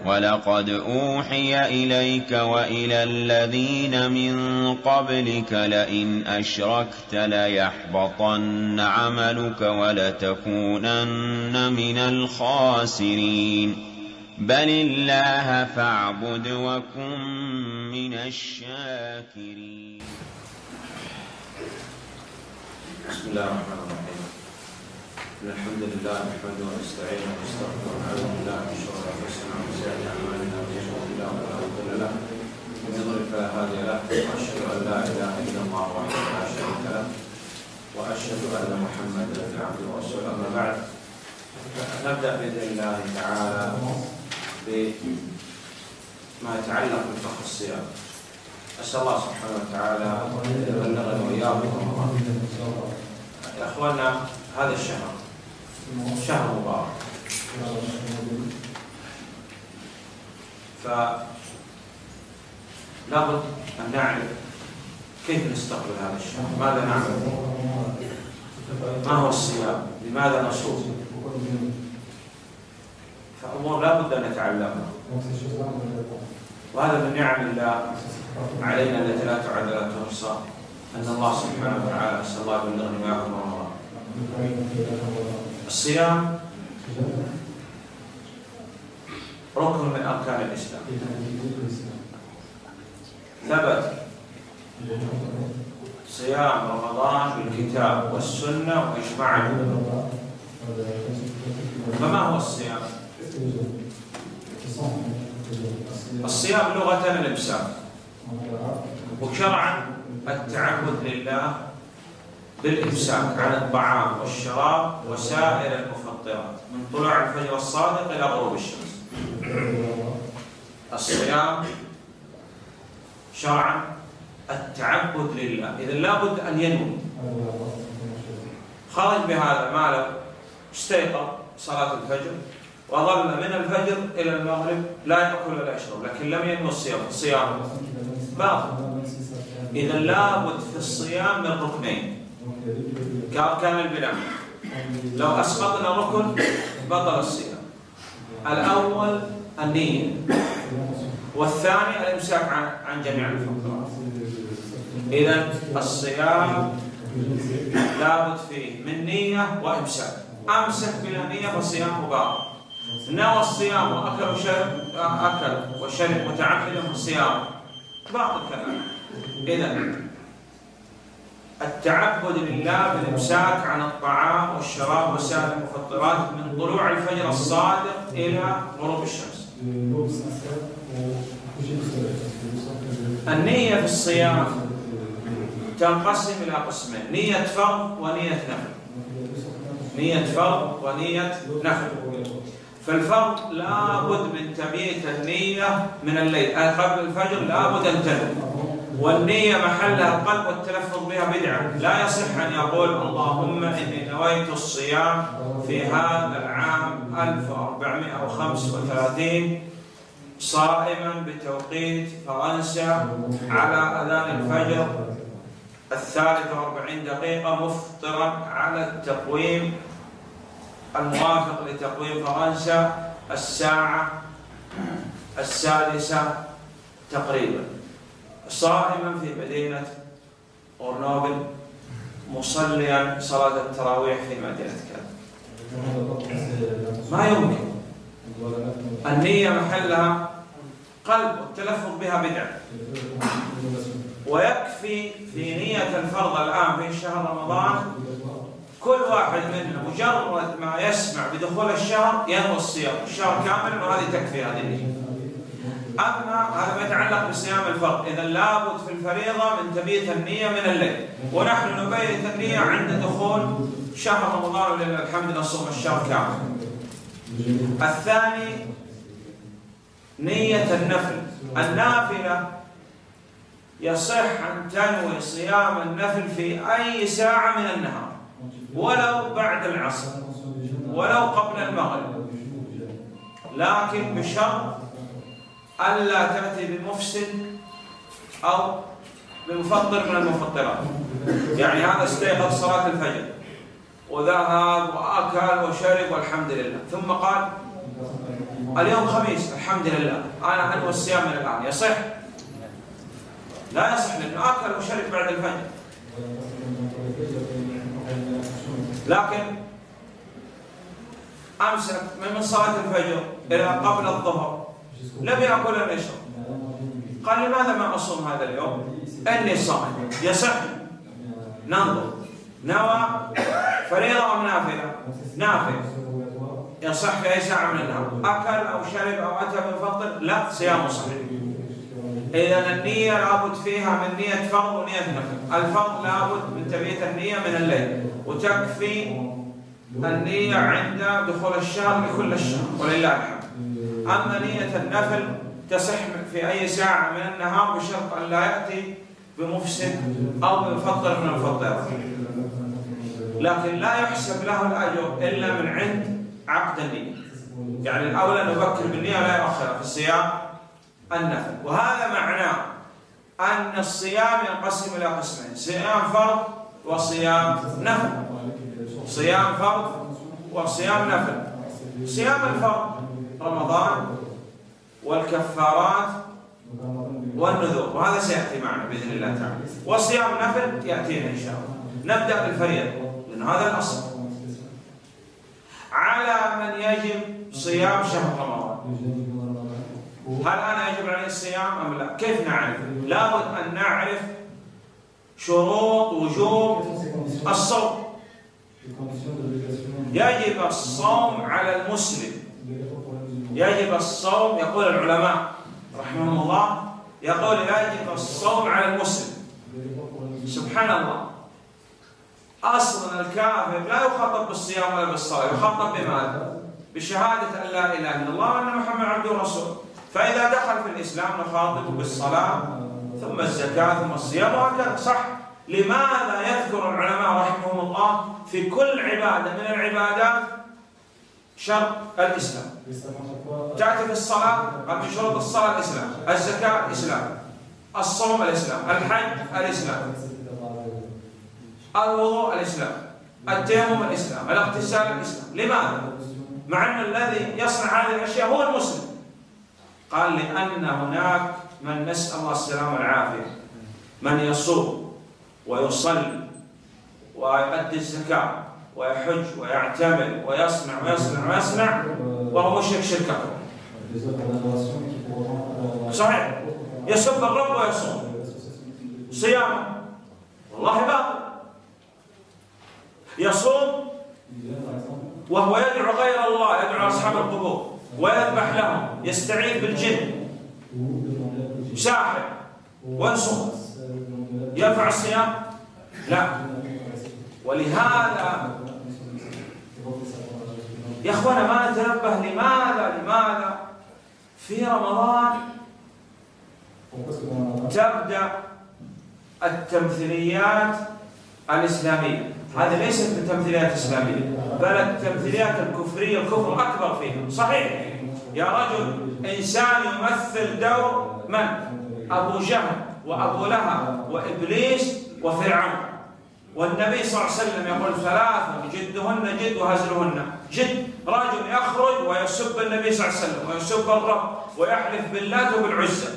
وَلَقَدْ أُوحِيَ إِلَيْكَ وَإِلَى الَّذِينَ مِن قَبْلِكَ لَئِنْ أَشْرَكْتَ لَيَحْبَطَنَّ عَمَلُكَ وَلَتَكُونَنَّ مِنَ الْخَاسِرِينَ بَلِ اللَّهَ فَاعْبُدْ وَكُن مِّنَ الشَّاكِرِينَ. بسم الله الرحمن الرحيم. الحمد لله نحمده ونستعينه ونستغفره ونعوذ بالله من شرور انفسنا ومن سيئات اعمالنا من يهده الله فلا مضل له ومن يضلل فلا هادي له واشهد ان لا اله الا الله وحده لا شريك له واشهد ان محمدا عبده ورسوله. اما بعد نبدا باذن الله تعالى بما يتعلق بفقه الصيام. اسال الله سبحانه وتعالى ان يبلغنا واياكم رمضان. يا اخواننا، هذا الشهر شهر مبارك، فلا بد ان نعرف كيف نستقبل هذا الشهر، ماذا نعمل، ما هو الصيام، لماذا نصوم، فأمور لا بد ان نتعلمها، وهذا من نعم الله علينا التي لا تعد ولا تحصى، ان الله سبحانه وتعالى نسال الله يبلغني وإياكم رمضان. الصيام ركن من أركان الإسلام، ثبت صيام رمضان بالكتاب والسنة وإجماع العلماء. فما هو الصيام؟ الصيام لغة الإمساك، وشرعا التعبد لله بالإمساك عن الطعام والشراب وسائر المفطرات من طلوع الفجر الصادق إلى غروب الشمس. الصيام شرعا التعبد لله، إذا لابد أن ينوي. خرج بهذا ما لو استيقظ صلاة الفجر وظل من الفجر إلى المغرب لا يأكل ولا يشرب، لكن لم ينوي الصيام باطل. إذا لابد في الصيام من ركنين كأركان البناء. لو أسقطنا ركن بطل الصيام. الأول النية، والثاني الإمساك عن جميع المفطرات. إذا الصيام لابد فيه من نية وإمساك. أمسك بلا نية فالصيام باطل. نوى الصيام وأكل وشرب متعمدا في الصيام باطل كذلك. إذا التعبد لله بالإمساك عن الطعام والشراب وسائر المفطرات من طلوع الفجر الصادق إلى غروب الشمس. النية في الصيام تنقسم إلى قسمين: نية فرض ونية نفل. نية فرض ونية نفل. فالفرض لابد من تبييت النية من الليل قبل الفجر، لابد أن تنوي، والنية محلها القلب والتلفظ بها بدعة. لا يصح أن يقول اللهم إني نويت الصيام في هذا العام 1435 صائما بتوقيت فرنسا على أذان الفجر 43 مفطرا على التقويم الموافق لتقويم فرنسا الساعة 6 تقريبا، صائما في مدينة غرنوبل مصليا صلاة التراويح في مدينة كذا. ما يمكن. النية محلها قلب والتلفظ بها بدعة. ويكفي في نية الفرض الآن في شهر رمضان كل واحد منا مجرد ما يسمع بدخول الشهر ينوي الصيام الشهر كامل، وهذه تكفي هذه النية. أما هذا ما يتعلق بصيام الفرض، إذا لابد في الفريضة من تبييت النية من الليل، ونحن نبيت النية عند دخول شهر رمضان ولله الحمد نصوم الشهر كامل. الثاني نية النفل. النافلة يصح أن تنوي صيام النفل في أي ساعة من النهار، ولو بعد العصر ولو قبل المغرب، لكن بشرط ألا تأتي بمفسد أو بمفطر من المفطرات. يعني هذا استيقظ صلاة الفجر وذهب وأكل وشرب والحمد لله، ثم قال اليوم خميس الحمد لله، أنا أنوي الصيام من الآن، يصح؟ لا يصح لأنه أكل وشرب بعد الفجر. لكن أمسك من صلاة الفجر إلى قبل الظهر لم يأكل ولم يشرب، قال لماذا ما أصوم هذا اليوم؟ إني صائم، يصح؟ ننظر نوى فريضة أم نافلة؟ نافلة، يصح في أي ساعة من النهار. أكل أو شرب أو أتى من فطر، لا، صيامه صحيح. إذا النية لابد فيها من نية فرض ونية نفل. الفرض لابد من تبييت النية من الليل، وتكفي النية عند دخول الشهر لكل الشهر ولله الحمد. أما نية النفل تصح في أي ساعة من النهار بشرط أن لا يأتي بمفسد أو بمفطر من الفطرات، لكن لا يحسب له الأجر إلا من عند عقد النية. يعني الأولى نبكر بالنية ولا يؤخرها في الصيام النفل. وهذا معناه أن الصيام ينقسم إلى قسمين: صيام فرض وصيام نفل. صيام فرض وصيام نفل. صيام الفرض رمضان والكفارات والنذور، وهذا سيأتي معنا بإذن الله تعالى. وصيام نفل يأتينا إن شاء الله. نبدأ بالفريضة لأن هذا الأصل. على من يجب صيام شهر رمضان، هل أنا يجب عليه الصيام أم لا؟ كيف نعرف؟ لابد أن نعرف شروط وجوب الصوم. يجب الصوم على المسلم، يجب الصوم، يقول العلماء رحمهم الله، يقول يجب الصوم على المسلم. سبحان الله، أصلا الكافر لا يخاطب بالصيام ولا بالصلاة، يخاطب بماذا؟ بشهادة أن لا إله إلا الله وأن محمد عبده ورسوله. فإذا دخل في الإسلام نخاطبه بالصلاة ثم الزكاة ثم الصيام وهكذا، صح؟ لماذا يذكر العلماء رحمهم الله في كل عبادة من العبادات شرط الإسلام؟ تأتي في الصلاة قال من شروط الصلاة الإسلام، الزكاة الإسلام، الصوم الإسلام، الحج الإسلام، الوضوء الإسلام، التيمم الإسلام، الاغتسال الإسلام. لماذا؟ مع أن الذي يصنع هذه الأشياء هو المسلم. قال لأن هناك من، نسأل الله السلامة والعافية، من يصوم ويصلي ويؤدي الزكاة ويحج ويعتمر ويصنع ويصنع ويصنع وهو مشرك شرك أكبر. صحيح، يسب الرب ويصوم، صيامه والله باطل. يصوم وهو يدعو غير الله، يدعو أصحاب القبور ويذبح لهم، يستعيذ بالجن، ساحر، ويصوم، يرفع الصيام؟ لا. ولهذا يا أخوانا ما نتنبه لماذا في رمضان تبدأ التمثيليات الإسلامية. هذه ليست من تمثيليات إسلامية، بل التمثيليات الكفرية، الكفر أكبر فيها. صحيح، يا رجل إنسان يمثل دور من؟ أبو جهل وأبو لهب وإبليس وفرعون. والنبي صلى الله عليه وسلم يقول ثلاثة جدهن جد وهزلهن جد. رجل يخرج ويسب النبي صلى الله عليه وسلم ويسب الرب ويحلف باللات وبالعزى،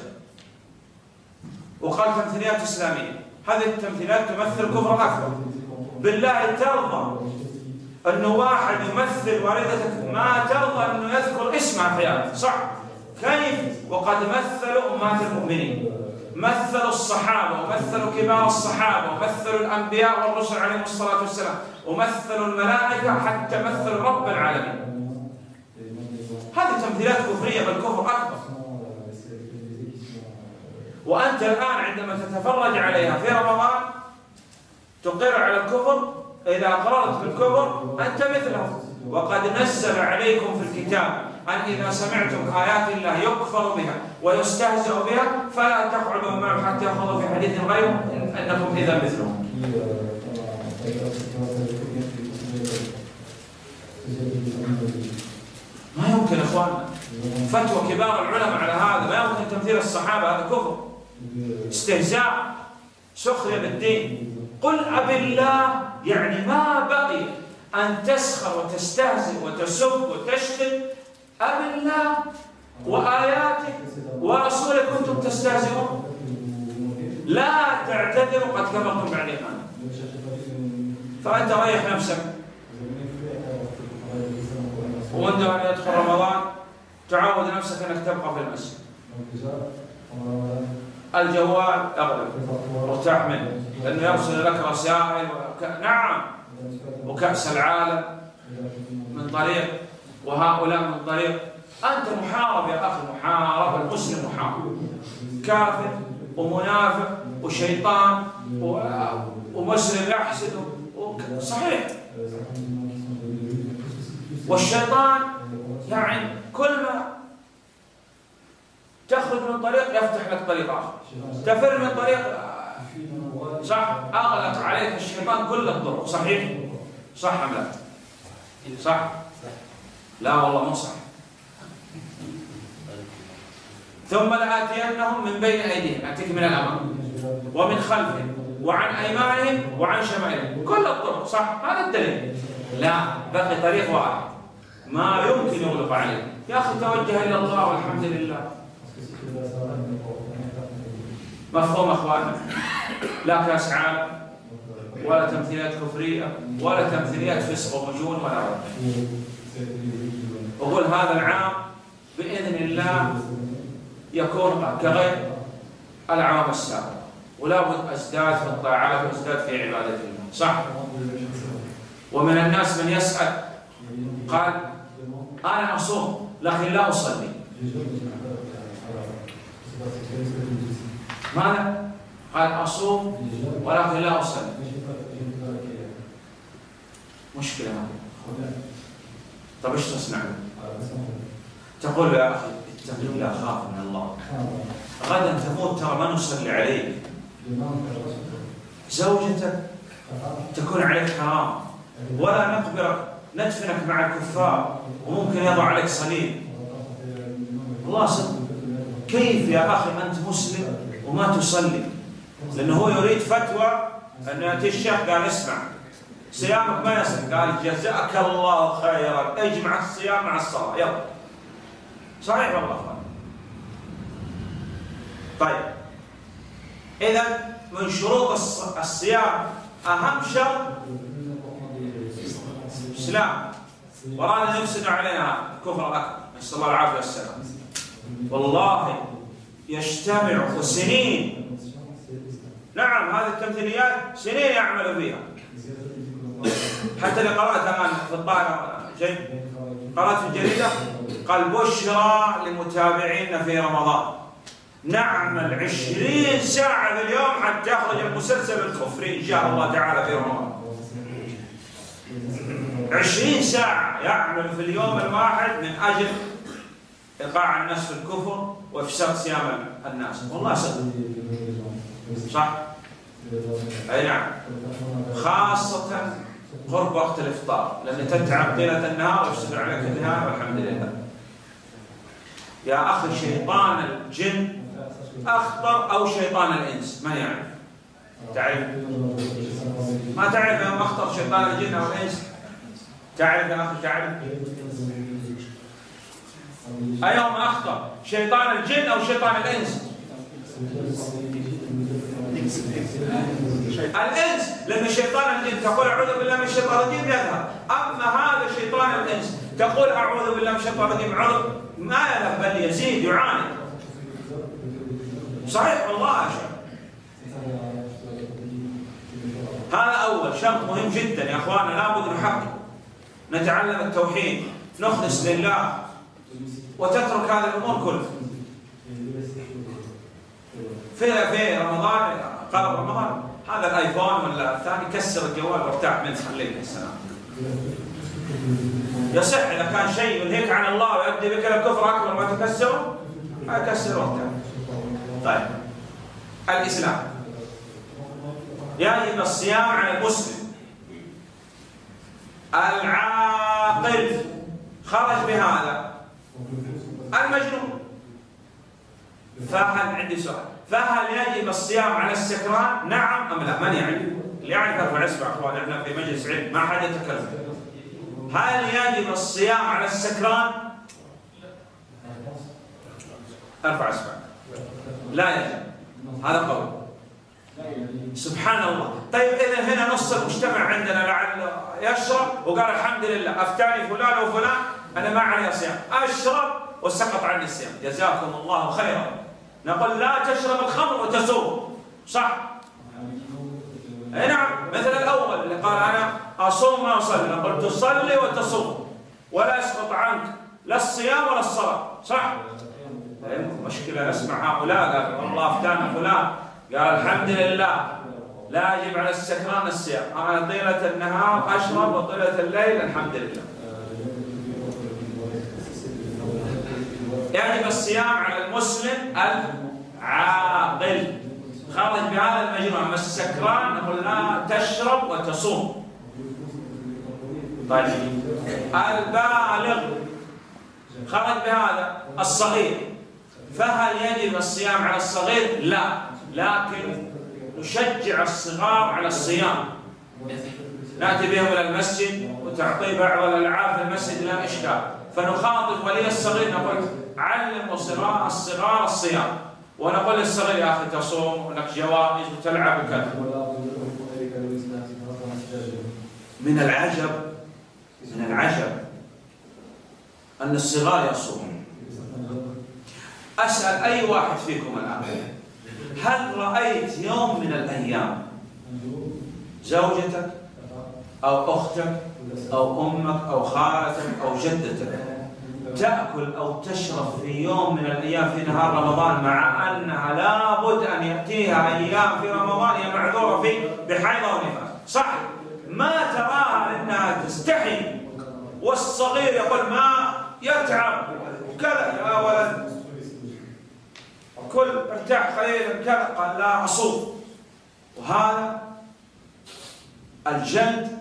وقال تمثيليات إسلامية. هذه التمثيلات تمثل كفر أكبر. بالله ترضى أنه واحد يمثل والدتك، ما ترضى أنه يذكر اسمها أحيانا، صح؟ كيف وقد مثلوا أمهات المؤمنين، مثلوا الصحابة ومثلوا كبار الصحابة ومثلوا الأنبياء والرسل عليهم الصلاة والسلام ومثلوا الملائكة حتى مثلوا رب العالمين. هذه تمثيلات كفرية بل كفر أكبر. وأنت الآن عندما تتفرج عليها في رمضان تقر على الكفر. إذا أقررت بالكفر أنت مثله. وقد نزل عليكم في الكتاب أن إذا سمعتم آيات الله يكفر بها ويستهزأ بها فلا تقعدوا معهم حتى يخوضوا في حديث غيره أنكم إذا مثلهم. ما يمكن إخواننا فتوى كبار العلماء على هذا، ما يمكن تمثيل الصحابة، هذا كفر، استهزاء، سخرية بالدين. قل أبي الله، يعني ما بقي أن تسخر وتستهزئ وتسب وتشتم أبالله وآياته ورسوله كنتم تستهزئون؟ لا تعتذروا قد كفرتم بعد إيمانكم. فأنت ريح نفسك، وعندما يدخل رمضان تعود نفسك أنك تبقى في المسجد، الجوال أغلب وارتاح منه لأنه يرسل لك رسائل نعم، وكأس العالم من طريق وهؤلاء من طريق. أنت محارب يا أخي، محارب. المسلم محارب، كافر ومنافق وشيطان ومسلم يحسد صحيح. والشيطان يعني كل ما تخرج من طريق يفتح لك طريق آخر، تفر من طريق صح، أغلق عليك الشيطان كل الطرق. صحيح؟ صح أم لا؟ صح؟ لا والله مو صح. ثم لآتينهم من بين أيديهم، أتيك من الأمام ومن خلفهم وعن أيمانهم وعن شمائلهم، كل الطرق. صح؟ هذا الدليل. لا، بقي طريق واحد ما يمكن يغلق عليه. يا أخي توجه إلى الله والحمد لله. مفهوم أخواننا؟ لا كاس عالم ولا تمثيلات كفرية ولا تمثيليات فسق ومجون ولا رد. أقول هذا العام بإذن الله يكون كغير الأعوام السابقة، ولا بد أزداد في الطاعات وأزداد في عبادة الله. صح؟ ومن الناس من يسأل قال أنا أصوم لكن لا أصلي. ماذا؟ قال أصوم ولكن لا أصلي. مشكلة هذه. طيب ايش تصنع؟ تقول يا أخي اتق الله، خاف من الله، غدا تموت ترى ما نصلي عليك. زوجتك تكون عليك حرام، ولا نقبرك ندفنك مع الكفار، وممكن يضع عليك صليب. الله صدق. كيف يا أخي أنت مسلم وما تصلي؟ لأنه هو يريد فتوى أن يأتي الشيخ قال اسمع صيامك ما يصح، قال جزاك الله خيرا اجمع الصيام مع الصلاة يلا. صحيح والله أخوان. طيب إذا من شروط الصيام أهم شرط إسلام، ورانا نفسد عليها كفر أكبر، نسأل الله العافية والسلام. والله يجتمع سنين، نعم هذه التمثيليات سنين يعمل فيها. حتى اللي قرأت الآن في الطائرة قرأت في الجريدة قال بشرى لمتابعينا في رمضان نعمل 20 ساعة في اليوم حتى يخرج المسلسل الكفري إن شاء الله تعالى في رمضان. 20 ساعة يعمل في اليوم الواحد من أجل إيقاع الناس في الكفر وإفساد صيام الناس. والله صدق. صح؟ أي نعم. خاصة قرب وقت الإفطار، لأن تتعب طيلة النهار ويفسد عليك النهار والحمد لله. يا أخي شيطان الجن أخطر أو شيطان الإنس؟ من يعرف؟ تعرف؟ ما تعرف يوم أخطر شيطان الجن أو الإنس؟ تعرف يا أخي تعرف؟ أيهما أخطر؟ شيطان الجن أو شيطان الإنس؟ الإنس، لأن شيطان الجن تقول أعوذ بالله من الشيطان الرجيم يذهب، أما هذا شيطان الإنس تقول أعوذ بالله من الشيطان الرجيم ما يذهب بل يزيد يعاني. صحيح والله يا شيخ. هذا أول شرط مهم جدا يا أخوانا، لابد نحقق، نتعلم التوحيد، نخلص لله، وتترك هذه الأمور كلها. في رمضان قرب رمضان هذا الايفون ولا الثاني كسر الجوال وارتاح منه خليك السلام. يصح اذا كان شيء ينهيك عن الله ويؤدي بك الى الكفر اكبر ما تكسره اكسره وارتاح. طيب الاسلام يجب الصيام على المسلم العاقل، خرج بهذا المجنون. فهل عندي سؤال، فهل يجب الصيام على السكران؟ نعم أم لا؟ من يعرف؟ اللي يعرف ارفع اصبع اخوان، احنا في مجلس علم ما حد يتكلم. هل يجب الصيام على السكران؟ ارفع اصبعك. لا يجب، هذا قول. سبحان الله. طيب إذا هنا نص المجتمع عندنا لعل يشرب وقال الحمد لله أفتاني فلان وفلان أنا ما علي صيام، أشرب وسقط عني الصيام، جزاكم الله خيرا. نقول لا تشرب الخمر وتصوم، صح؟ أي نعم، مثل الأول اللي قال أنا أصوم ما أصلي، نقول تصلي وتصوم ولا يسقط عنك لا الصيام ولا الصلاة، صح؟ مشكلة نسمع هؤلاء قال والله أفتانا فلان قال الحمد لله لا يجب على السكران الصيام، أنا طيلة النهار أشرب وطيلة الليل الحمد لله. يجب الصيام على المسلم العاقل خرج بهذا المجموع. أما السكران نقول لا تشرب وتصوم. طيب البالغ خرج بهذا الصغير، فهل يجب الصيام على الصغير؟ لا، لكن نشجع الصغار على الصيام. نأتي بهم إلى المسجد وتعطيه بعض الألعاب في المسجد لا إشكال، فنخاطب ولي الصغير نقول علموا الصغار الصيام، ونقول للصغير يا أخي تصوم ولك جوائز وتلعب وكذا. من العجب أن الصغار يصومون. أسأل أي واحد فيكم الآن، هل رأيت يوم من الأيام زوجتك أو أختك أو أمك أو خالتك أو جدتك تأكل أو تشرب في يوم من الأيام في نهار رمضان، مع أنها لابد أن يأتيها أيام في رمضان هي معذورة فيه بحيضة ونفاس، صح؟ ما تراها أنها تستحي، والصغير يقول ما يتعب وكذا يا ولد كل ارتاح قليلا كذا، قال لا أصوم. وهذا الجلد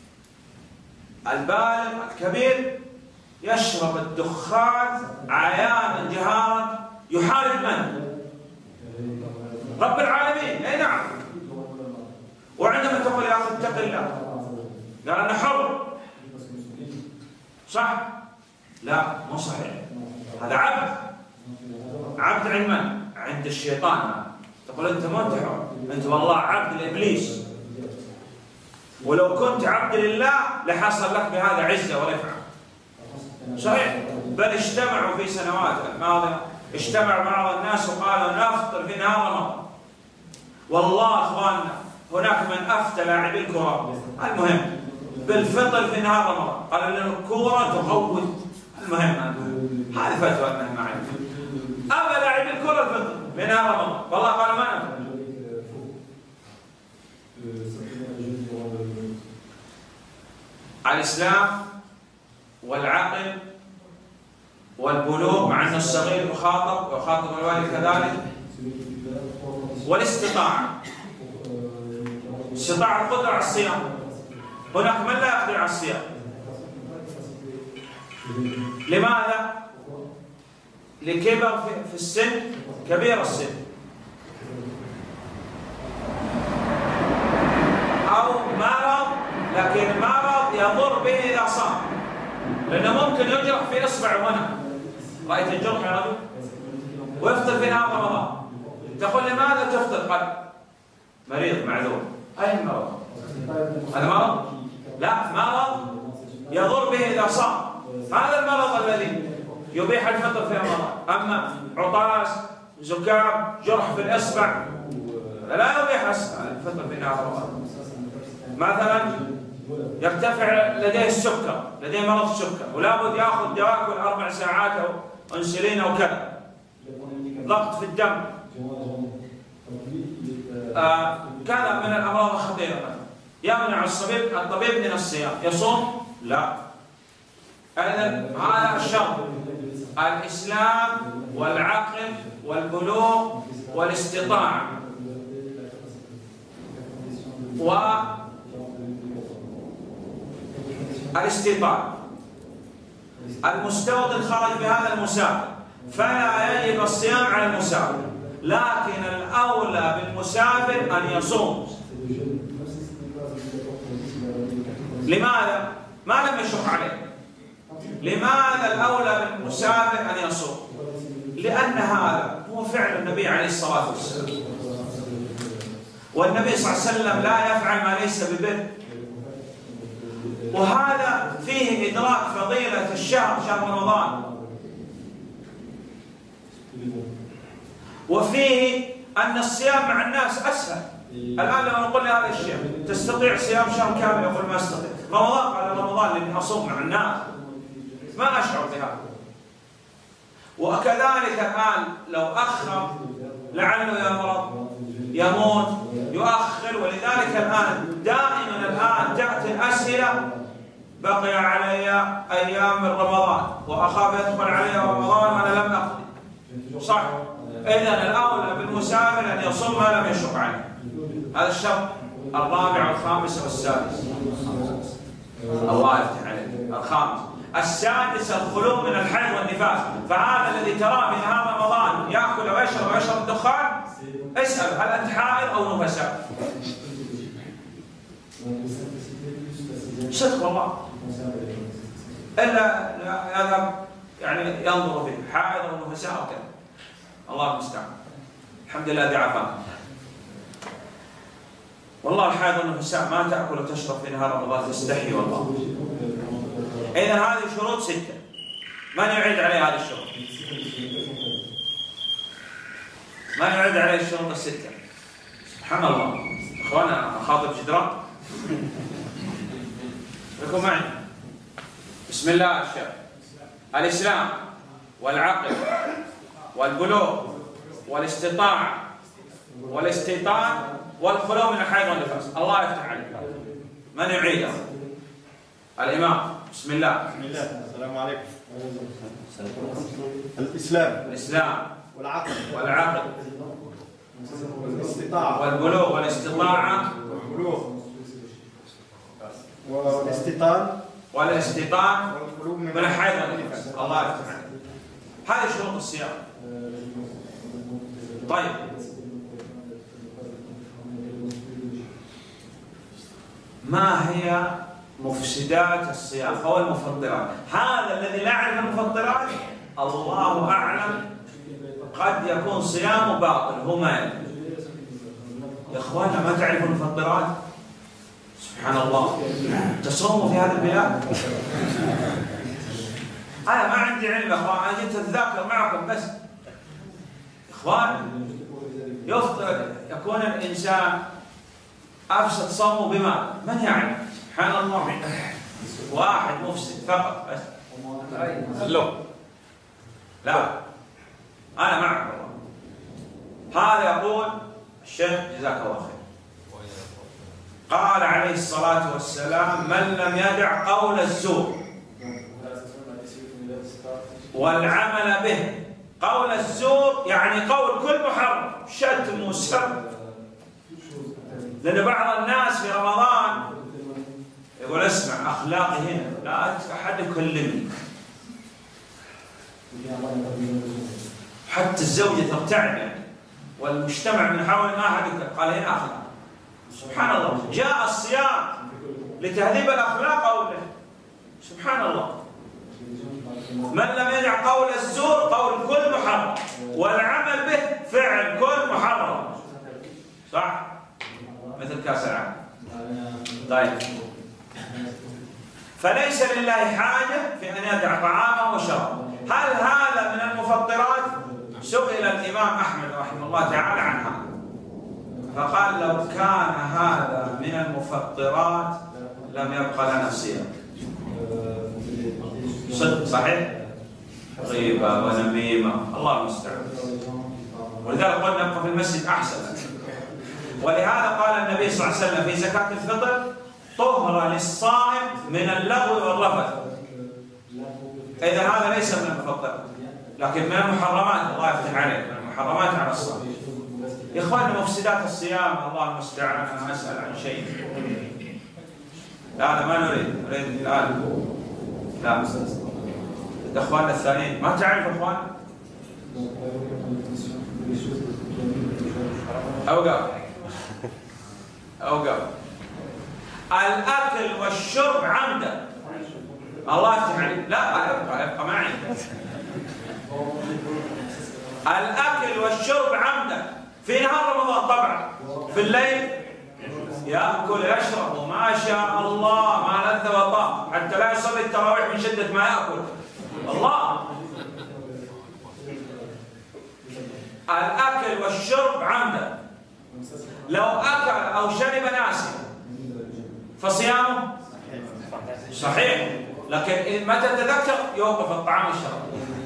البالغ الكبير يشرب الدخان عيانا جهارا، يحارب من؟ رب العالمين. اي نعم. وعندما تقول يا اخي اتق الله قال انا حر، صح؟ لا مو صحيح، هذا عبد عند من؟ عند الشيطان. تقول انت ما انت حر، انت والله عبد لابليس، ولو كنت عبد لله لحصل لك بهذا عزه ورفعه. صحيح، بل اجتمعوا في سنوات الماضيه، اجتمع بعض الناس وقالوا نفطر في نهار رمضان. والله اخواننا هناك من افتى لاعبي الكره، المهم بالفطر في نهار رمضان، قال لنا الكره تغوت، المهم هذه فتوى انها ما عندي. اما لاعبي الكره الفطر في نهار رمضان، والله قالوا ما نفطر. الإسلام والعقل والبلوغ، مع أن الصغير يخاطب ويخاطب الوالد كذلك، والاستطاعة، استطاعة القدرة على الصيام. هناك من لا يقدر على الصيام. لماذا؟ لكبر في السن، كبير السن، أو مرض، لكن مرض يضر به إذا صام، لأنه ممكن يجرح في إصبعه هنا. رأيت الجرح يا رجل؟ ويفطر في نهار رمضان. تقول لماذا تفطر؟ قال مريض معذور. أي مرض؟ هذا مرض؟ لا، مرض يضر به إذا صام، هذا المرض الذي يبيح الفطر في رمضان. أما عطاس، زكام، جرح في الإصبع لا يبيح الفطر في نهار رمضان. مثلا يرتفع لديه السكر، لديه مرض السكر ولا بد ياخذ دواء كل 4 ساعات او انسولين او كذا، ضغط في الدم، كذا من الامراض الخطيره. يمنع الطبيب من الصيام، يصوم؟ لا. اذا هذا الشرط: الاسلام والعقل والبلوغ والاستطاعه والاستيطان. المستوطن خرج بهذا المسافر، فلا يجب الصيام على المسافر، لكن الأولى بالمسافر أن يصوم. لماذا؟ ما لم يشق عليه. لماذا الأولى بالمسافر أن يصوم؟ لأن هذا هو فعل النبي عليه الصلاة والسلام، والنبي صلى الله عليه وسلم لا يفعل ما ليس ببر، وهذا فيه إدراك فضيلة الشهر، شهر رمضان، وفيه أن الصيام مع الناس أسهل. الآن لما نقول لهذا الشيخ تستطيع صيام شهر كامل، يقول ما استطيع. رمضان قال رمضان لأني أصوم مع الناس، ما أشعر بهذا. وكذلك الآن لو أخر لعله يمرض يموت يؤخر، ولذلك الآن دائما الآن تأتي الأسئلة بقي علي أيام من رمضان وأخاف يدخل علي رمضان وأنا لم أقضي، صح؟ إذن الأولى بالمسافر أن يصوم ما لم يشق عليه. هذا الشرط الرابع والخامس والسادس. الله يفتح عليك. الخامس. السادس الخلو من الحيض والنفاس، فهذا الذي تراه في نهار رمضان يأكل ويشرب ويشرب الدخان، اسأل هل أنت حائض أو نفساء؟ صدق والله، إلا يذهب يعني ينظر فيه حائض أو نفساء أو كذا، الله المستعان. الحمد لله الذي عافانا. والله الحائض والنفساء ما تأكل وتشرب في نهار رمضان، تستحي والله. إذا هذه شروط 6، من يعيد عليه هذه الشروط؟ من يعيد عليه الشروط ال6؟ سبحان الله. إخوانا أخاطب جدران لكم معي. بسم الله الشيخ. الإسلام والعقل والبلوغ والاستطاعة والاستيطان والخلو من الحيض والنفاس. الله يفتح عليك. من يعيده؟ الإمام. بسم الله. بسم الله. السلام عليكم. الإسلام والعقل والبلوغ والاستطاعة والاستيطان من الحيض والنفاس. الله يفتح عليك. هذه شروط الصيام. طيب، ما هي مفسدات الصيام أو المفطرات؟ هذا الذي لا يعرف المفطرات الله أعلم قد يكون صيامه باطل، هو ما يعرف. يا إخوانا ما تعرفوا المفطرات؟ سبحان الله، تصوموا في هذه البلاد؟ أنا ما عندي علم يا إخوان، أنا جيت أتذاكر معكم بس. إخوان يفطر يكون الإنسان أفسد صومه بما من يعرف؟ سبحان الله، واحد مفسد فقط بس. لا أنا معك والله. هذا يقول الشيخ جزاك الله خير، قال عليه الصلاة والسلام: من لم يدع قول الزور والعمل به. قول الزور يعني قول كل محرم، شتم وسب. لأن بعض الناس في رمضان يقول اسمع أخلاقي هنا، لا أحد يكلمني، حتى الزوجة ترتعب يعني، والمجتمع من حول ما أحد قال هنا أخلاق. سبحان الله، جاء الصيام لتهذيب الأخلاق أو لا؟ سبحان الله. من لم يدع قول الزور قول كل محرم، والعمل به فعل كل محرم، صح؟ مثل كاس العالم. طيب، فليس لله حاجة في أن يدع طعامه وشرابه. هل هذا من المفطرات؟ سئل الإمام أحمد رحمه الله تعالى عن هذا، فقال: لو كان هذا من المفطرات لم يبقى لنا صيام. صدق صحيح؟ غيبة ونميمة، الله المستعان. ولذلك قلنا نبقى في المسجد أحسن. ولهذا قال النبي صلى الله عليه وسلم في زكاة الفطر: طهر للصائم من اللغو والرفث. إذا هذا ليس من المفطرات، لكن من المحرمات. الله يفتح عليك، من المحرمات على الصائم. يا إخواننا مفسدات الصيام الله المستعان. أنا أسأل عن شيء. لا ما نريد الآن. لا إخواننا الثانيين ما تعرف إخوان؟ أوقف الأكل والشرب عمدا. الله يفتح عليك. لا يبقى معي. الأكل والشرب عمدا في نهار رمضان طبعا، في الليل يأكل يشرب ما شاء الله ما لذ وطاب حتى لا يصلي التراويح من شدة ما يأكل. الله، الأكل والشرب عمدا. لو أكل أو شرب ناسيا فصيامه صحيح، لكن متى تذكر يوقف الطعام والشراب.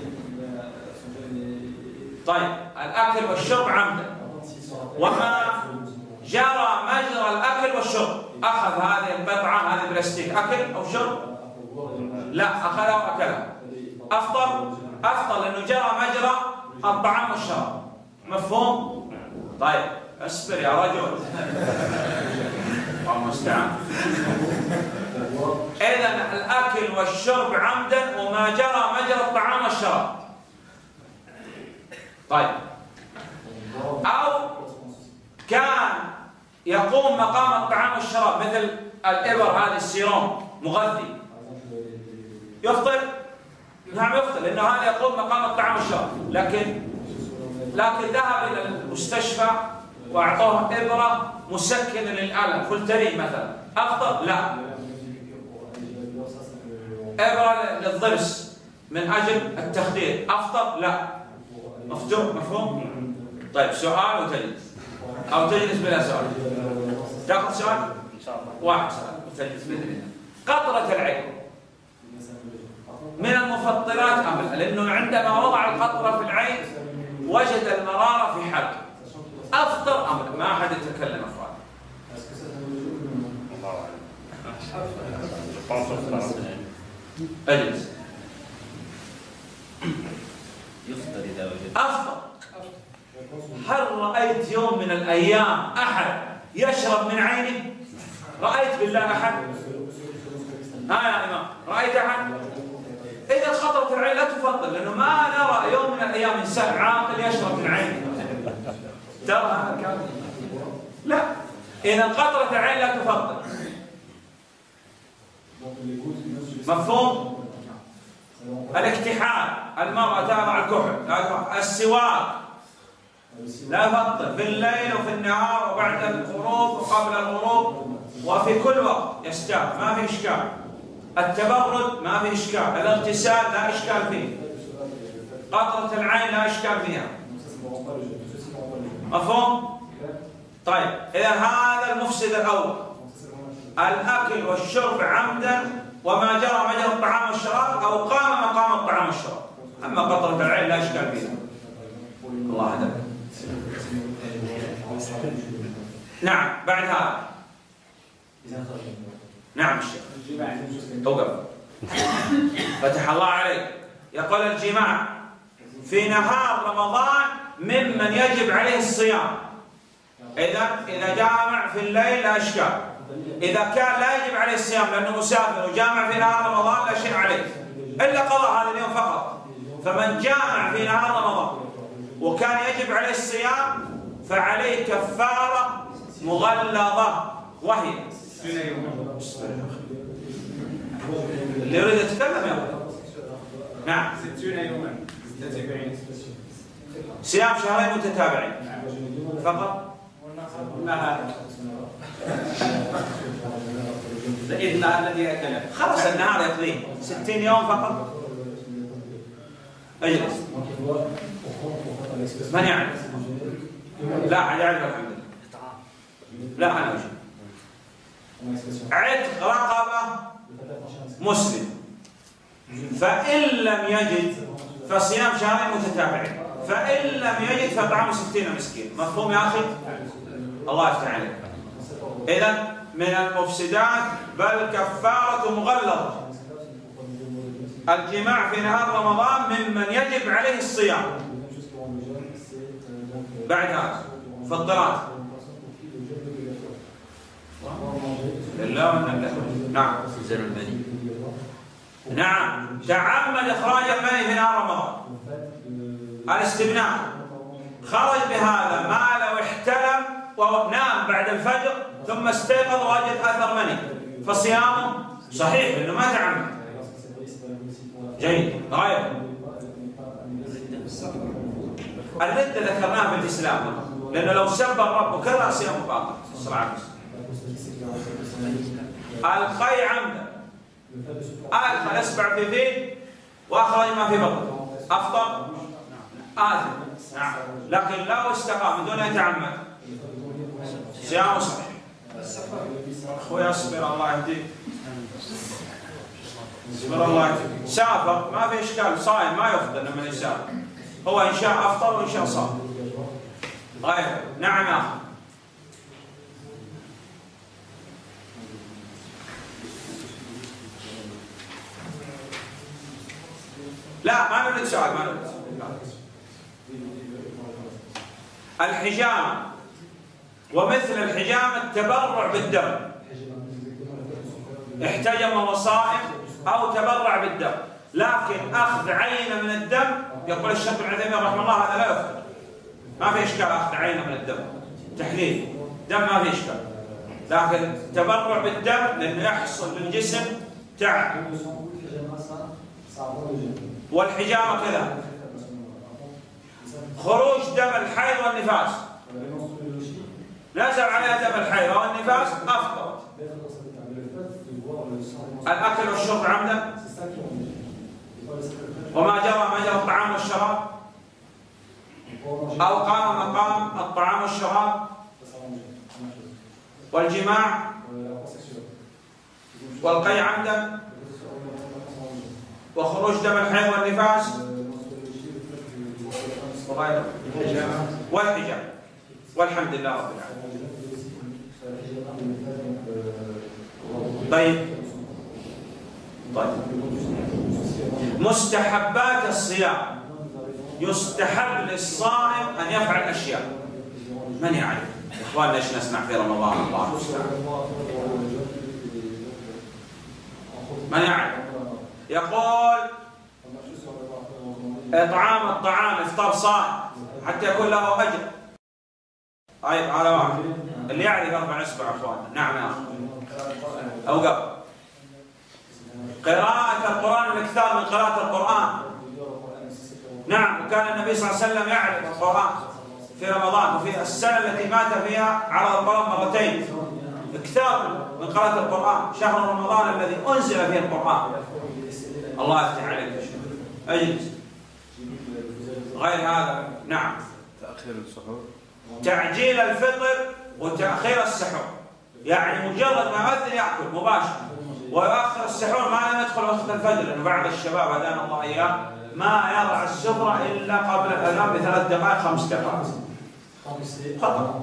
طيب، الأكل والشرب عمدا، وما جرى مجرى الأكل والشرب، أخذ هذه القطعة هذه بلاستيك أكل أو شرب؟ لا، أخذها وأكلها، أفضل لأنه جرى مجرى الطعام والشراب. مفهوم؟ طيب اصبر يا رجل. الله المستعان. إذن الأكل والشرب عمدا وما جرى مجرى الطعام والشراب. طيب، أو كان يقوم مقام الطعام والشراب مثل الإبر هذه السيروم مغذي، يفطر؟ نعم يفطر، لأنه هذا يقوم مقام الطعام والشراب. لكن ذهب إلى المستشفى وأعطوه إبرة مسكنة للألم فولترين مثلا، أفطر؟ لا. إبرة للضرس من أجل التخدير، أفطر؟ لا. مفهوم؟ طيب، سؤال وتجلس أو تجلس بلا سؤال. تأخذ سؤال؟ إن شاء الله. واحد سؤال وتجلس بإذن الله. قطرة العين من المفطرات أم لا؟ لأنه عندما وضع القطرة في العين وجد المرارة في حلقه، أفطر أم لا؟ ما أحد يتكلم أخوان. أجلس. يفطر إذا وجد. أفطر. هل رأيت يوم من الأيام أحد يشرب من عينه؟ رأيت بالله أحد؟ يا إمام، رأيت أحد؟ إذا خطرت العين لا تفضل، لأنه ما نرى يوم من الأيام إنسان عاقل يشرب من عينه. ترى هذا الكلام؟ لا. إذا قطرة العين لا تفضل. مفهوم؟ الاكتحال، المرأة تضع الكحل، السواك لا يفطر في الليل وفي النهار وبعد الغروب وقبل الغروب وفي كل وقت يستاك، ما في إشكال. التبرد ما في إشكال، الاغتسال لا إشكال فيه، قطرة العين لا إشكال فيها. مفهوم؟ طيب، إذا هذا المفسد الأول، الأكل والشرب عمدا وما جرى مجرى الطعام والشراب أو قام مقام الطعام والشراب. أما قطرة العين لا إشكال فيها. الله هداك. نعم، بعد هذا. نعم الشيخ. توقف. فتح الله عليك. يقول الجماع في نهار رمضان ممن يجب عليه الصيام. إذا جامع في الليل لا إشكال. إذا كان لا يجب عليه الصيام لأنه مسافر وجامع في نهار رمضان لا شيء عليه إلا قضاء هذا اليوم فقط. فمن جامع في نهار رمضان وكان يجب عليه الصيام فعليه كفارة مغلظة، وهي اللي يريد يتكلم يقول. نعم، 60 يوما متتابعين، صيام شهرين متتابعين فقط. النهار الذي أكله خلاص النهار يقضيه 60 يوم فقط. اجلس. من يعرف؟ لا يعرف الحمد لله. لا أنا أجل. عتق رقبة مسلم، فإن لم يجد فصيام شهرين متتابعين، فإن لم يجد فطعام 60 مسكين. مفهوم يا أخي؟ الله يفتح عليك. إذن من المفسدات بل كفارة مغلظة الجماع في نهار رمضان ممن يجب عليه الصيام. بعد هذا مفطرات نعم. نعم، تعمد إخراج المني في نهار رمضان، الاستبناء، خرج بهذا ما لو احتلم ونام بعد الفجر ثم استيقظ ووجد أثر مني فصيامه صحيح لأنه ما تعمد. جيد. غير الردة ذكرناها في الإسلام، لأنه لو سب الرب وكذا صيامه باطل. الصلاة القي عمدا أدخل إصبع في فيه وأخرج ما في بطنه أفطر آثم. نعم. لكن لو استقام بدون أن يتعمد صيامه صحيح. أخوي اصبر الله يهديك. اصبر الله يهديك. سافر ما في إشكال، صائم ما يفطر لما يسافر، هو إن شاء أفطر وإن شاء صام. غير. نعم يا أخي. لا ما نريد سؤال، ما نريد. الحجامة ومثل الحجامة التبرع بالدم، احتجم وهو صائم أو تبرع بالدم، لكن أخذ عينة من الدم يقول الشيخ ابن عثيمين رحمه الله هذا لا يفطر، ما في إشكال أخذ عينة من الدم تحليل دم ما في إشكال، لكن تبرع بالدم لأنه يحصل للجسم تعب. والحجامة كذا خروج دم الحيض والنفاس، نزل عليها دم الحيض والنفاس أفطرت. الأكل والشرب عمدا وما جرى مجرى الطعام والشراب أو قام مقام الطعام والشراب والجماع والقي عمدا وخروج دم الحيض والنفاس والحجاب. والحمد لله رب العالمين. طيب مستحبات الصيام، يستحب للصائم أن يفعل أشياء. من يعرف؟ إخواننا إيش نسمع في رمضان؟ الله المستعان. من يعرف؟ يقول إطعام الطعام إفطار صائم حتى يكون له أجر. طيب هذا واحد. اللي يعرف يرفع إصبع أخواننا. نعم يا أخي. أو قبل قراءة القرآن، الإكثار من قراءة القرآن. نعم. وكان النبي صلى الله عليه وسلم يعرف القرآن في رمضان، وفي السنة التي مات فيها على القرآن مرتين. اكثار من قراءة القرآن، شهر رمضان الذي أنزل فيه القرآن. الله يفتح عليك يا شيخ. اجلس. غير هذا. نعم. تأخير السحور، تعجيل الفطر وتأخير السحور، يعني مجرد ما يؤذن يأكل مباشرة، ويؤخر السحور ما لم يدخل وقت الفجر، لأنه بعض الشباب هدانا الله إياه ما يضع السفرة إلا قبل الأذان ب3 دقائق 5 دقائق. خطأ.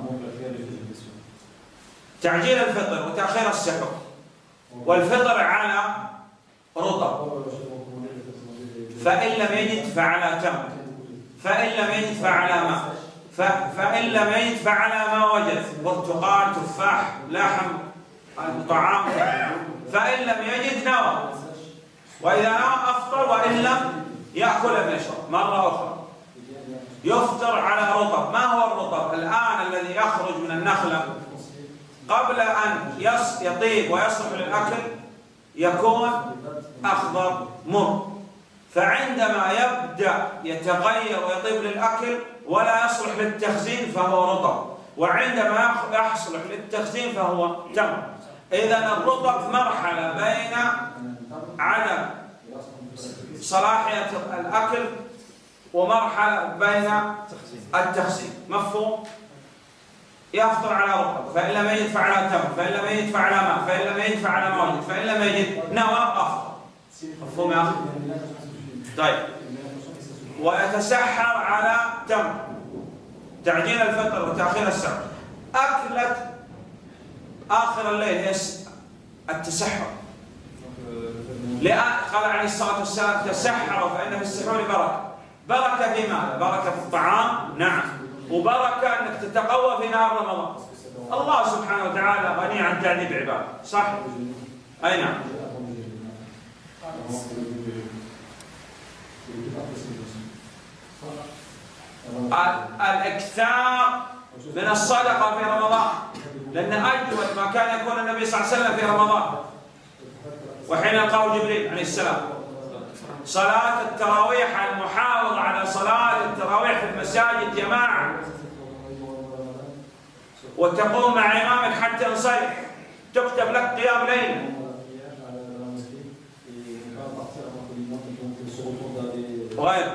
تعجيل الفطر وتأخير السحور، والفطر على رطب، فإن لم يجد فعلى تمر، فإن لم يجد فعلى ماء، فإن لم يجد فعلى ما وجد، برتقال تفاح لحم طعام، فإن لم يجد نوى، وإذا نوى أفطر، وإن لم يأكل لم يشرب. مرة أخرى يفطر على رطب. ما هو الرطب؟ الآن الذي يخرج من النخلة قبل أن يطيب ويصلح للأكل يكون أخضر مر، فعندما يبدأ يتغير ويطيب للأكل ولا يصلح للتخزين فهو رطب، وعندما يصلح للتخزين فهو تمر. إذن الرطب مرحلة بين عدم صلاحية الأكل ومرحلة بين التخزين. مفهوم؟ يفطر على رطب، فإن لم يجد فعلى تمر، فإن لم يجد فعلى ماء، فإن لم يجد فعلى ما وجد، فإن لم يجد نوى أفطر. مفهوم يا أخي؟ طيب. ويتسحر على تمر. تعجيل الفطر وتأخير السحر. أكلة آخر الليل هي التسحر، لأن قال عليه الصلاة والسلام تسحروا فإن في السحور بركة. بركة في ماذا؟ بركة في الطعام، نعم، وبركة أنك تتقوى في نهار رمضان. الله سبحانه وتعالى غني عن تعذيب عباده، صح؟ أي نعم. الإكثار من الصدقة في رمضان، لأن أجود ما كان يكون النبي صلى الله عليه وسلم في رمضان، وحين يلقاه جبريل عليه السلام صلاة التراويح، المحافظة على صلاة التراويح في المساجد جماعة، وتقوم مع إمامك حتى ينصرف، تكتب لك قيام ليل. وغيره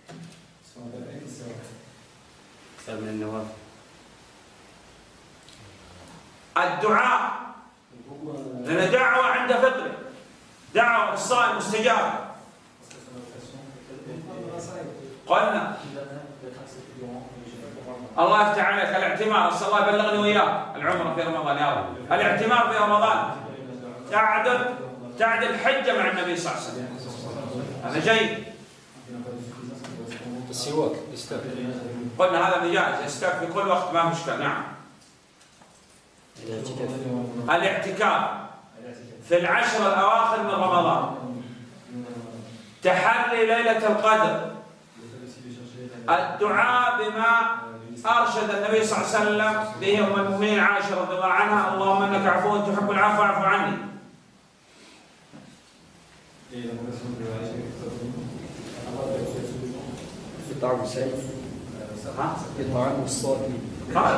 من النوافل. الدعاء، لأن دعوة عند فطره، دعوة الصائم مستجابة. قلنا الله يفتح عليك الاعتمار، أسأل الله يبلغني وإياك العمرة في رمضان يا رب. الاعتمار في رمضان تعدل حجة مع النبي صلى الله عليه وسلم، هذا جيد. السواك قلنا هذا مجاز، يستاك في كل وقت ما مشكلة. نعم. الاعتكاف في العشر الأواخر من رمضان، تحري ليلة القدر، الدعاء بما أرشد النبي صلى الله عليه وسلم به أم المؤمنين عائشة رضي الله عنها: اللهم إنك عفو تحب العفو فاعف عني. إطعام السائل، إطعام الصائم.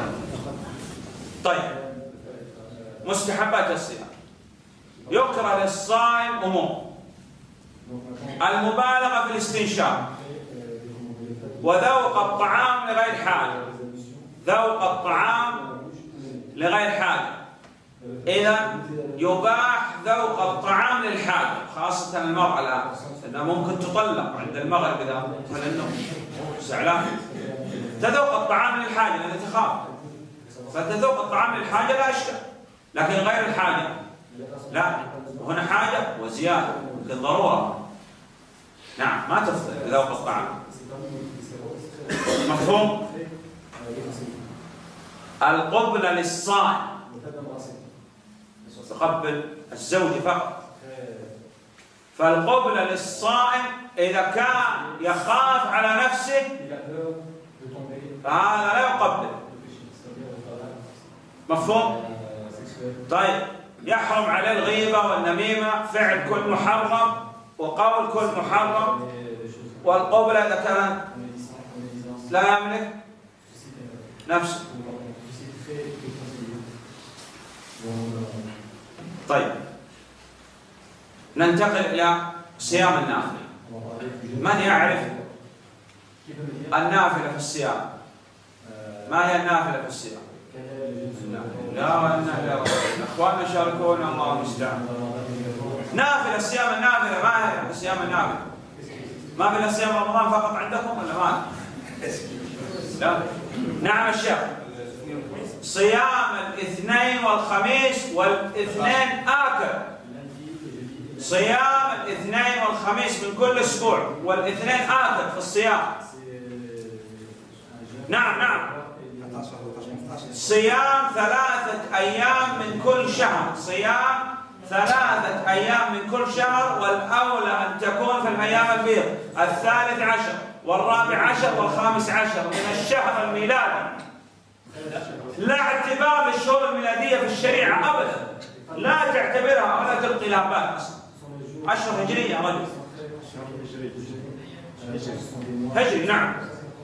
طيب، مستحبات الصيام: يكره للصائم أمور: المبالغة في الاستنشاق، وذوق الطعام لغير حاجة. ذوق الطعام لغير حاجة، إذا يباح ذوق الطعام للحاجة، خاصة المرأة الآن، لأنها ممكن تطلق عند المغرب إذا دخل النوم زعلان. تذوق الطعام للحاجة لأنها تخاف، فتذوق الطعام للحاجة لا أشكال، لكن غير الحاجة لا، وهنا حاجة وزيادة للضرورة. نعم، ما تفضل بذوق الطعام. مفهوم؟ القبلة للصائم، تقبل الزوج فقط. فالقبلة للصائم إذا كان يخاف على نفسه فهذا لا يقبل. مفهوم؟ طيب، يحرم عليه الغيبة والنميمة، فعل كل محرم وقول كل محرم. والقبلة إذا كان لا يملك نفسه. طيب، ننتقل إلى صيام النافلة. من يعرف النافلة في الصيام؟ ما هي النافلة في الصيام؟ لا والله اخواننا شاركونا، الله المستعان. نافلة، صيام النافلة، ما هي صيام النافلة؟ ما في صيام رمضان فقط عندكم ولا ما؟ لا. نعم الشيخ، صيام الاثنين والخميس، والاثنين آكل. صيام الاثنين والخميس من كل اسبوع، والاثنين آكل في الصيام. نعم. صيام 3 أيام من كل شهر، صيام 3 أيام من كل شهر، والأولى أن تكون في الأيام البيض: 13 وال14 وال15 من الشهر الميلادي. لا اعتبار للشهور الميلادية في الشريعة أبدا، لا تعتبرها ولا تلقي لها بال أصلا. أشهر هجرية يا رجل، هجري. نعم.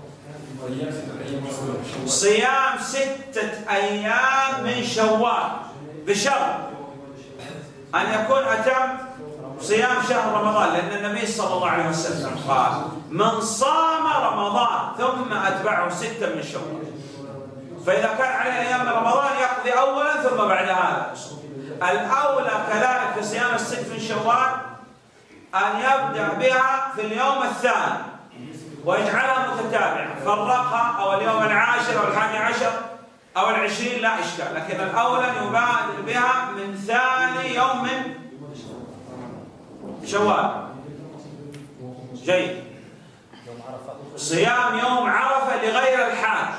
صيام 6 أيام من شوال، بشرط أن يكون أتم صيام شهر رمضان، لأن النبي صلى الله عليه وسلم قال: من صام رمضان ثم أتبعه 6 من شوال. فإذا كان عليه أيام من رمضان يقضي أولا ثم بعد هذا. الأولى كذلك في صيام 6 من شوال أن يبدأ بها في اليوم الثاني ويجعلها متتابعة، فرقها أو اليوم 10 أو 11 أو 20 لا إشكال، لكن الأولى يبادر بها من ثاني يوم من شوال. جيد. صيام يوم عرفة لغير الحاج.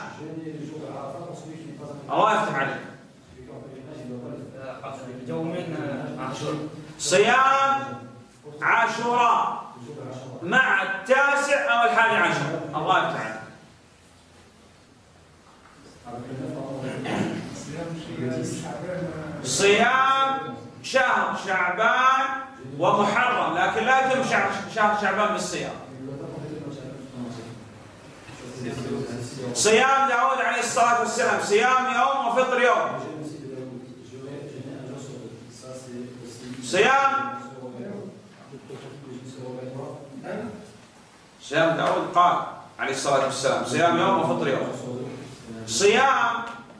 الله يفتح عليك. صيام عاشوراء مع 9 أو 11. الله يفتح عليك. صيام شهر شعبان ومحرم، لكن لا يتم شهر شعبان بالصيام. صيام داود عليه الصلاة والسلام صيام يوم وفطر يوم. صيام داود قال عليه الصلاة والسلام صيام يوم وفطر يوم. صيام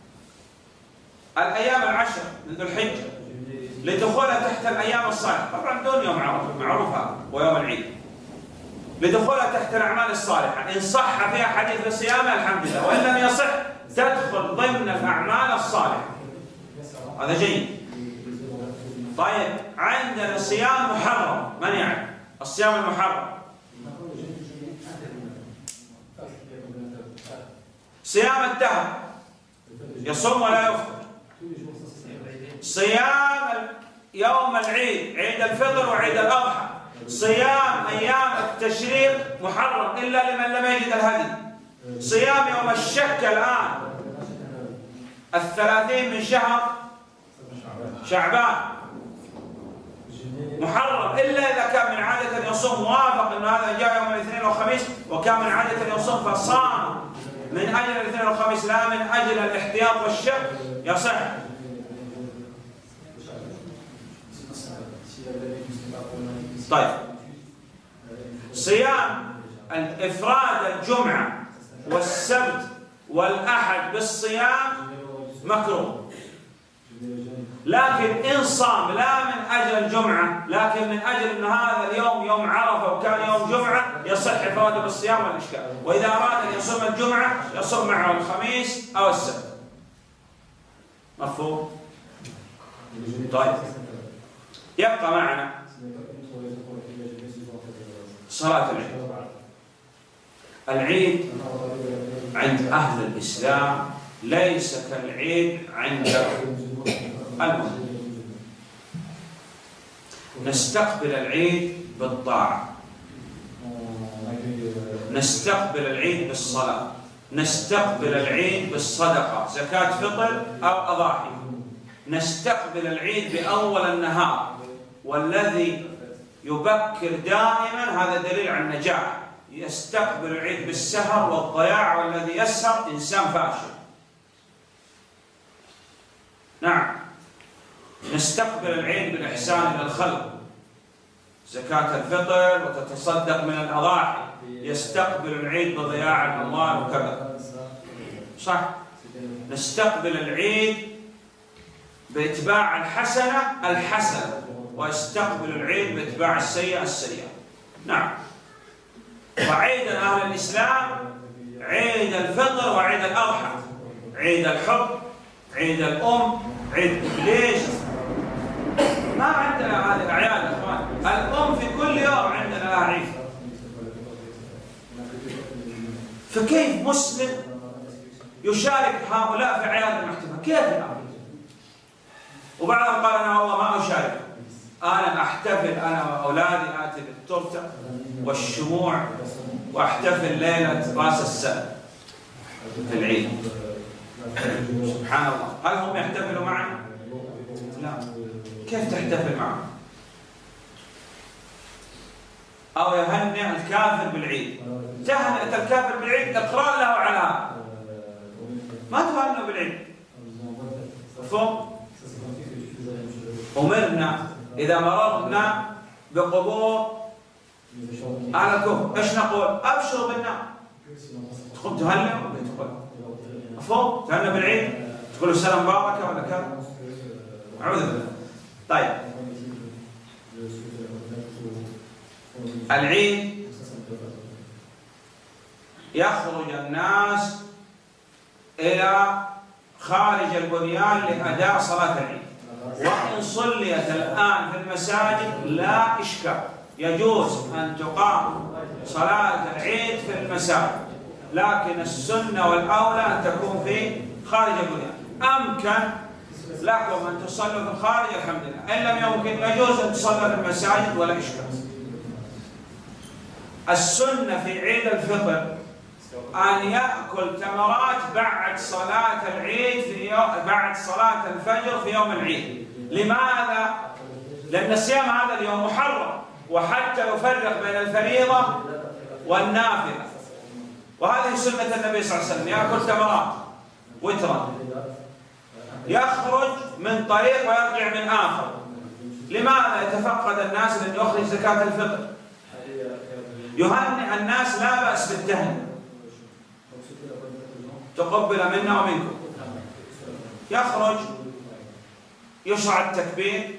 الأيام العشر من ذو الحجة لدخولها تحت الأيام الصالحة، طبعا دون يوم عرفة معروف هذا ويوم العيد، لدخولها تحت الأعمال الصالحة. إن صح فيها حديث الصيام الحمد لله، وإن لم يصح تدخل ضمن الأعمال الصالحة، هذا جيد. طيب عندنا صيام محرم، من يعرف الصيام المحرم؟ صيام الدهر يصوم ولا يفطر. صيام يوم العيد، عيد الفطر وعيد الأضحى. صيام أيام التشريق محرم إلا لمن لم يجد الهدي. صيام يوم الشك الآن 30 من شهر شعبان محرم إلا إذا كان من عادة يصوم، موافق أن هذا جاء يوم الاثنين والخميس وكان من عادة يصوم فصام من أجل الاثنين والخميس لا من أجل الاحتياط والشك يصح. طيب صيام الإفراد الجمعة والسبت والأحد بالصيام مكروه، لكن إن صام لا من أجل الجمعة لكن من أجل أن هذا اليوم يوم عرفة وكان يوم جمعة يصح إفراده بالصيام والإشكال. وإذا أراد أن يصوم الجمعة يصوم معه الخميس أو السبت. مفهوم؟ طيب يبقى معنا صلاة العيد. العيد عند أهل الإسلام ليس كالعيد عند المسلمين. نستقبل العيد بالطاعة، نستقبل العيد بالصلاة، نستقبل العيد بالصدقة، زكاة فطر أو أضاحي. نستقبل العيد بأول النهار، والذي يبكر دائما هذا دليل على النجاح. يستقبل العيد بالسهر والضياع، والذي يسهر إنسان فاشل. نعم. نستقبل العيد بالإحسان إلى الخلق، زكاة الفطر وتتصدق من الأضاحي. يستقبل العيد بضياع الأموال وكذا، صح. نستقبل العيد بإتباع الحسنة الحسنة، ويستقبل العيد بإتباع السيئة السيئة. نعم. وعيد أهل الإسلام عيد الفطر وعيد الأضحى، عيد الحب، عيد الأم، عيد. ليش؟ ما عندنا هذه الأعياد يا أخوان. الأم في كل يوم عندنا لها عيد، فكيف مسلم يشارك هؤلاء في أعياد المحتفى؟ كيف الأمر؟ وبعضهم قال أنا والله ما أشارك، أنا أحتفل أنا وأولادي، آتي بالتورتة والشموع وأحتفل ليلة رأس السنة في العيد. سبحان الله، هل هم يحتفلوا معنا؟ لا. كيف تحتفل معهم؟ أو يهنئ الكافر بالعيد. تهنئة الكافر بالعيد إقرار له على هذا، ما تهنئوا بالعيد. مفهوم؟ أمرنا إذا مررنا بقبور أهل الكفر إيش نقول؟ أبشروا بالنار. تقول تهنئوا؟ مفهوم؟ تهنئوا بالعيد؟ تقولوا سلام باركة ولا كذا؟ أعوذ بالله. طيب العيد يخرج الناس إلى خارج البنيان لأداء صلاة العيد، وإن صليت الآن في المساجد لا إشكال، يجوز أن تقام صلاة العيد في المساجد، لكن السنة والأولى أن تكون في خارج البنيان. أمكن لكم أن تصلوا في الخارج الحمد لله، إن لم يمكن يجوز أن تصلوا في المساجد ولا إشكال. السنة في عيد الفطر أن يأكل تمرات بعد صلاة العيد بعد صلاة الفجر في يوم العيد. لماذا؟ لأن الصيام هذا اليوم محرم، وحتى يفرق بين الفريضة والنافلة. وهذه سنة النبي صلى الله عليه وسلم، يأكل تمرات وترا، يخرج من طريق ويرجع من آخر. لماذا يتفقد الناس أن يخرج زكاة الفطر؟ يهنئ الناس، لا بأس بالتهنئة، تقبل منا ومنكم. يخرج يشرع التكبير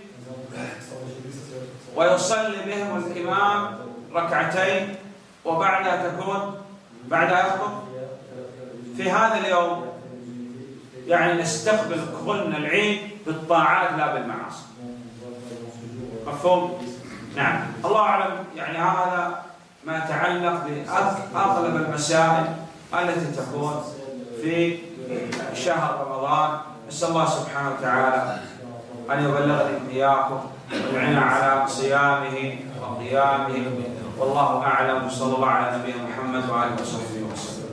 ويصلي بهم الإمام ركعتين، وبعدها بعدها يخطب. في هذا اليوم يعني نستقبل كلنا العيد بالطاعات لا بالمعاصي. مفهوم؟ نعم. الله أعلم. يعني هذا ما يتعلق بأغلب المسائل التي تكون في شهر رمضان. نسأل الله سبحانه وتعالى أن يبلغني إياكم ويعيننا على صيامه وقيامه. والله أعلم. صلى الله على نبينا محمد وآله وصحبه وسلم.